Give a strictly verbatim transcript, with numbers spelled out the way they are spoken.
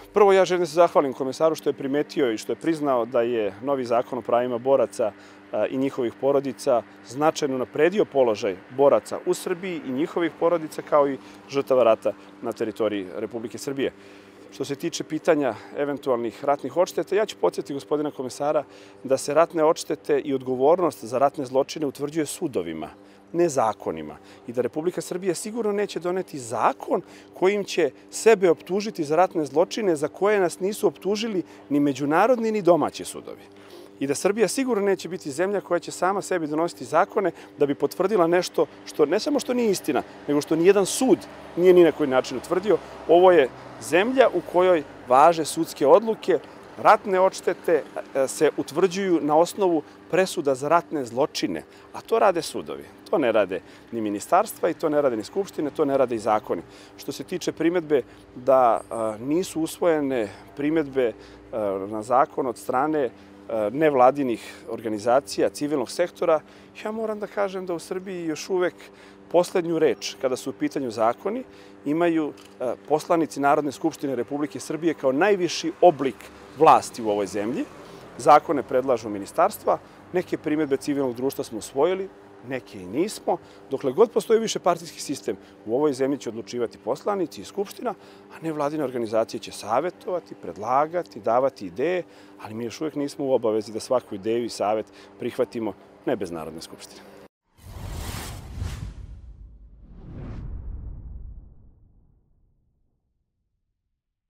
Prvo, ja želim da se zahvalim komesaru što je primetio i što je priznao da je novi zakon o pravima boraca i njihovih porodica značajno unapredio položaj boraca u Srbiji i njihovih porodica, kao i žrtava rata na teritoriji Republike Srbije. Što se tiče pitanja eventualnih ratnih odšteta, ja ću podsjetiti gospodina komesara da se ratne odštete i odgovornost za ratne zločine utvrđuje sudovima, ne zakonima. I da Republika Srbija sigurno neće doneti zakon kojim će sebe optužiti za ratne zločine za koje nas nisu optužili ni međunarodni ni domaći sudovi. I da Srbija sigurno neće biti zemlja koja će sama sebi donositi zakone da bi potvrdila nešto što ne samo što nije istina, nego što nijedan sud nije ni na koji način utvrdio. Ovo je zemlja u kojoj važe sudske odluke, ratne odštete se utvrđuju na osnovu presuda za ratne zločine, a to rade sudovi. To ne rade ni ministarstva i to ne rade ni skupštine, to ne rade i zakoni. Što se tiče primetbe da nisu usvojene primetbe na zakon od strane nevladinih organizacija, civilnog sektora, ja moram da kažem da u Srbiji još uvek poslednju reč, kada su u pitanju zakoni, imaju poslanici Narodne skupštine Republike Srbije kao najviši oblik vlasti u ovoj zemlji. Zakone predlažu ministarstva, neke primetbe civilnog društva smo usvojili, neke i nismo. Dokle god postoji višepartijski sistem, u ovoj zemlji će odlučivati poslanici i skupština, a nevladine organizacije će savetovati, predlagati, davati ideje, ali mi još uvek nismo u obavezi da svaku ideju i savet prihvatimo, ne bez Narodne skupštine.